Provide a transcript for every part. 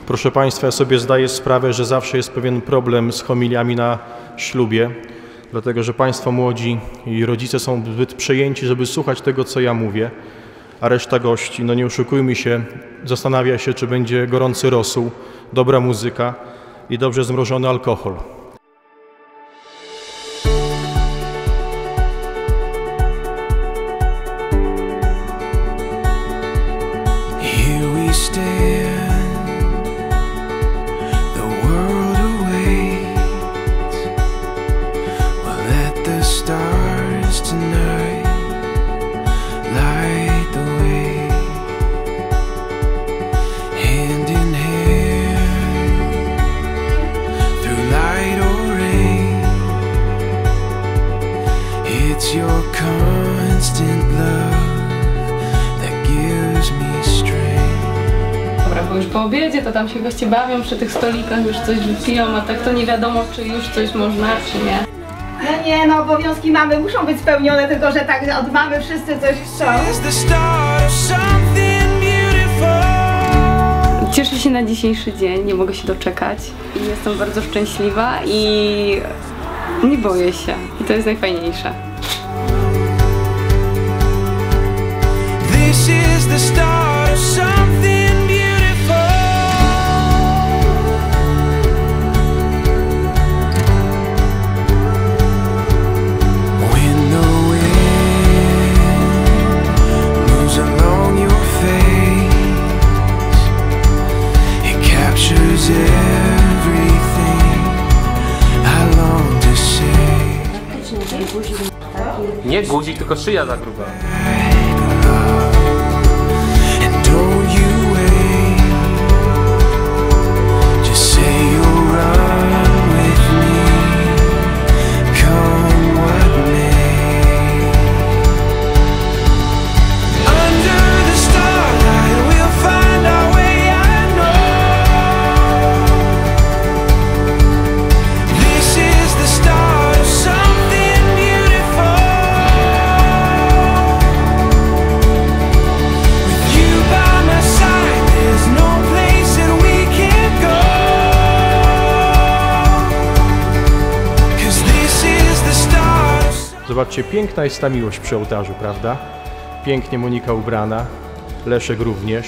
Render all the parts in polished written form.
Proszę Państwa, ja sobie zdaję sprawę, że zawsze jest pewien problem z homiliami na ślubie, dlatego że Państwo młodzi i rodzice są zbyt przejęci, żeby słuchać tego, co ja mówię, a reszta gości, no nie oszukujmy się, zastanawia się, czy będzie gorący rosół, dobra muzyka i dobrze zmrożony alkohol. It's your constant love that gives me strength. Dobra, bo już po obiedzie to tam się goście bawią przy tych stolikach, już coś wypiją, a tak to nie wiadomo, czy już coś można, czy nie. No nie, no obowiązki mamy muszą być spełnione, tylko że tak od mamy wszyscy coś chcą. Cieszę się na dzisiejszy dzień, nie mogę się doczekać i jestem bardzo szczęśliwa i nie boję się i to jest najfajniejsze. This is the start of something beautiful. When the wind moves along your face, it captures everything I long to say. Nie guzik, tylko szyja za gruba. Zobaczcie, piękna jest ta miłość przy ołtarzu, prawda? Pięknie Monika ubrana, Leszek również.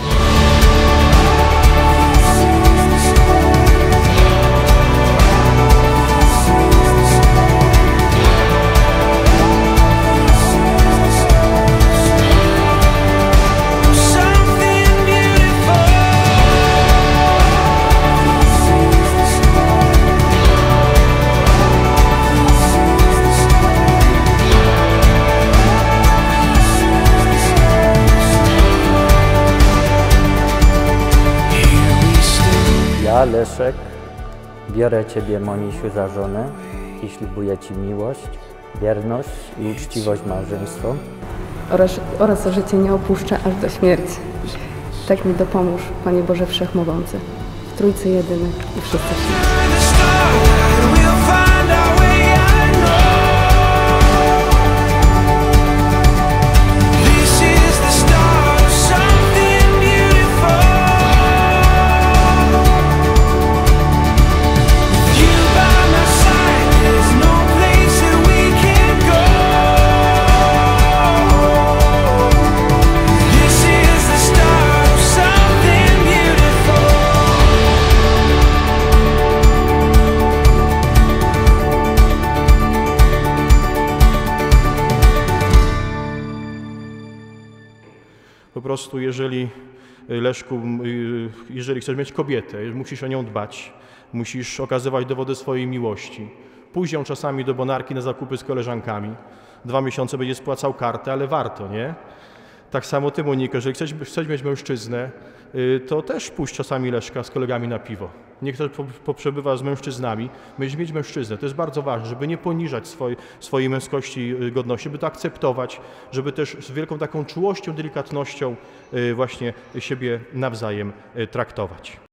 Ja, Leszek, biorę Ciebie, Monisiu, za żonę i ślubuję Ci miłość, wierność i uczciwość małżeństwa Oraz że Cię nie opuszczę aż do śmierci. Tak mi dopomóż, Panie Boże Wszechmogący, w Trójcy Jedyny i wszyscy święci. Po prostu jeżeli, Leszku, jeżeli chcesz mieć kobietę, musisz o nią dbać, musisz okazywać dowody swojej miłości. Pójść ją czasami do Bonarki na zakupy z koleżankami. 2 miesiące będzie spłacał kartę, ale warto, nie? Tak samo Ty, Moniko, jeżeli chcesz mieć mężczyznę, to też pójść czasami Leszka z kolegami na piwo. Niech ktoś poprzebywa z mężczyznami. Będziesz mieć mężczyznę. To jest bardzo ważne, żeby nie poniżać swojej męskości, godności, żeby to akceptować, żeby też z wielką taką czułością, delikatnością właśnie siebie nawzajem traktować.